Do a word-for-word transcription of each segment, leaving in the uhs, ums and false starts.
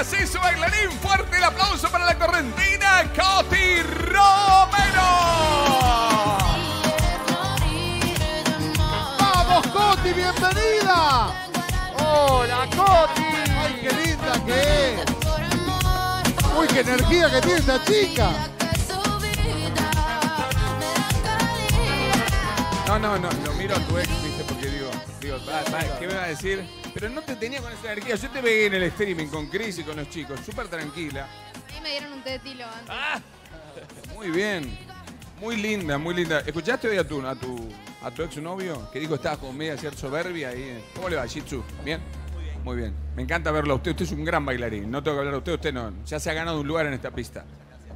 así su bailarín. Fuerte el aplauso para la correntina, Coti Romero. ¡Vamos, Coti! ¡Bienvenida! ¡Hola, Coti! ¡Ay, qué linda que es! ¡Uy, qué energía que tiene esta chica! No, no, no, lo miro a tu ex, viste, porque digo, digo, va, va, ¿qué me va a decir? Pero no te tenía con esa energía. Yo te veía en el streaming con Chris y con los chicos, súper tranquila. A mí me dieron un té de tilo antes. Ah, muy bien, muy linda, muy linda. ¿Escuchaste hoy a tu, a tu, a tu ex novio? Que dijo que estabas como media cierta soberbia ahí. ¿Cómo le va, Jitsu? ¿Bien? Muy bien. Me encanta verlo a usted. Usted es un gran bailarín. No tengo que hablar a usted. Usted no. Ya se ha ganado un lugar en esta pista.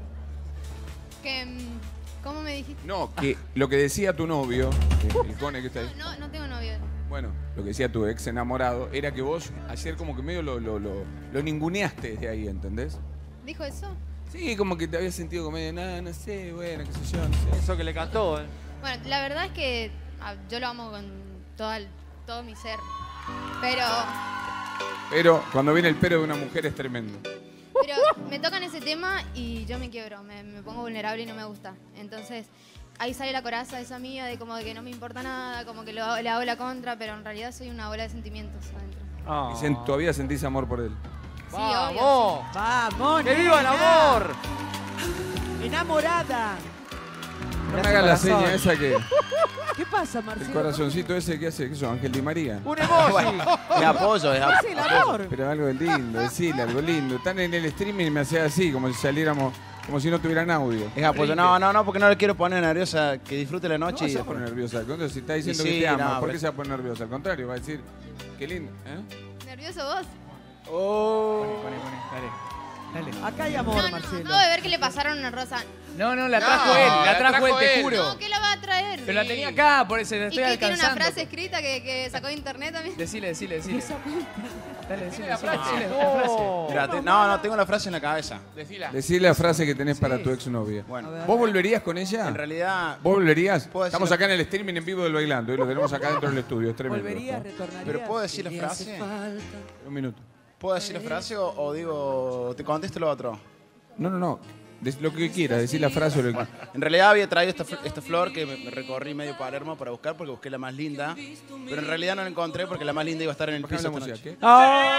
Que, ¿Cómo me dijiste? No, que lo que decía tu novio, el cone que está ahí. No, no tengo novio. Bueno, lo que decía tu ex enamorado era que vos ayer como que medio lo, lo, lo, lo ninguneaste desde ahí, ¿entendés? ¿Dijo eso? Sí, como que te habías sentido como medio, nada, no sé, bueno, qué sé yo, no sé. Eso que le cantó, ¿eh? Bueno, la verdad es que ah, yo lo amo con todo, el- todo mi ser. Pero, Pero cuando viene el pero de una mujer es tremendo. pero me tocan ese tema y yo me quiebro, me, me pongo vulnerable y no me gusta. Entonces, ahí sale la coraza esa mía de como de que no me importa nada, como que lo- le hago la contra, pero en realidad soy una bola de sentimientos adentro. Oh. Y sen- todavía sentís amor por él. Sí, obvio. ¡Vamos! ¡Vamos, ¡Que viva el nena! amor! ¡Enamorada! No me hagas la seña esa que... ¿Qué pasa, El Marcelo? corazoncito ese que hace, ¿qué son? Ángel Di María. ¡Un emoji! De apoyo, de Es apoyo. el amor. Pero algo lindo, decile algo lindo. Están en el streaming y me hace así, como si saliéramos, como si no tuvieran audio. Es apoyo. No, no, no, porque no le quiero poner nerviosa. Que disfrute la No noche se y va a poner nerviosa. Entonces, si está diciendo Y que sí, te ama, no, ¿por pero- qué se va a poner nerviosa? Al contrario, va a decir, qué lindo. ¿Eh? ¿Nervioso vos? Oh. Poné, poné, dale. Dale. Acá hay amor, No, no, Marcelo. acabo de ver que le pasaron una rosa. No, no, la No, trajo él, la la trajo, trajo él, te él. juro. No, ¿qué la va a traer? Pero la tenía acá, por eso la ¿Y estoy qué tiene una alcanzando. frase escrita que, que sacó de internet también? Decile, decile, decile. Dale, decile, la decile, frase. decile, la frase. Mira, te- no, no, tengo la frase en la cabeza. Decila. Decile la frase que tenés para tu exnovia. Bueno, ¿Vos volverías con ella? en realidad, ¿Vos volverías? ¿Puedo decir Estamos la- acá en el streaming en vivo del Bailando y lo tenemos acá dentro del estudio. Es tremendo. ¿Volverías, esto. retornarías? ¿pero puedo decir la frase? Un minuto. ¿Puedo decir la frase o, o digo, te contesto lo otro? No, no, no. Des- lo que quieras, decir la frase o lo que... En realidad había traído esta, fl- esta flor que me, me recorrí medio Palermo para buscar porque busqué la más linda. Pero en realidad no la encontré porque la más linda iba a estar en el Bajame piso la esta música, noche. ¿qué?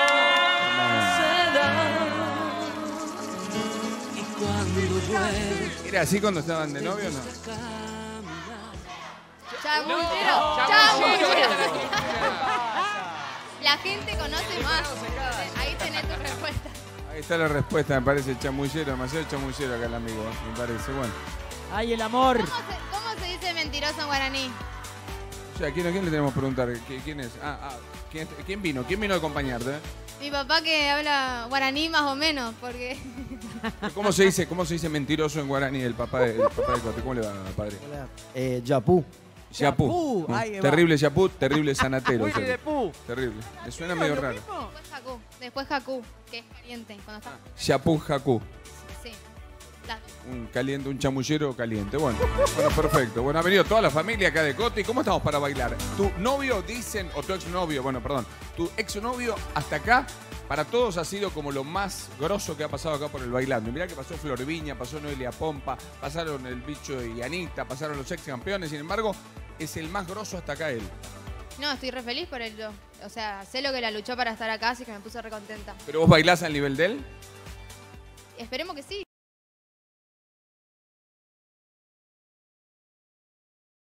¿Era así cuando estaban de novio o no? Chamullero, chamullero. La gente conoce más. Ahí tenés tu respuesta. Ahí está la respuesta, me parece chamullero, demasiado chamullero acá el amigo, me parece. Bueno, ¡Ay, el amor! ¿Cómo se, cómo se dice mentiroso en guaraní? o sea, ¿a quién, a quién le tenemos que preguntar? ¿Qui- ¿Quién es? Ah, ah, ¿quién, quién vino? ¿Quién vino a acompañarte? Mi papá que habla guaraní más o menos, porque... ¿Cómo se dice, cómo se dice mentiroso en guaraní el papá de, el papá de Cote? ¿Cómo le va, padre? Eh, Yapú. Yapú. Yapú, Mm. ahí va. Terrible Yapú, terrible Sanatero. Willy de Pooh. Terrible. Le suena medio ¿Lo raro. mismo? Después Jakú, después Jakú, que es caliente. Cuando está... Yapú Jacú. Sí. La- Un caliente, un chamullero caliente. Bueno, bueno, perfecto. Bueno, ha venido toda la familia acá de Coti. ¿Cómo estamos para bailar? Tu novio, dicen, o tu exnovio, bueno, perdón, tu exnovio hasta acá, para todos ha sido como lo más grosso que ha pasado acá por el Bailando. Y mirá que pasó Flor Viña, pasó Noelia Pompa, pasaron el bicho y Anita, pasaron los ex campeones. Sin embargo, es el más grosso hasta acá él. No, estoy re feliz por él. yo. O sea, sé lo que la luchó para estar acá, así que me puse re contenta. ¿Pero vos bailás al nivel de él? Esperemos que sí.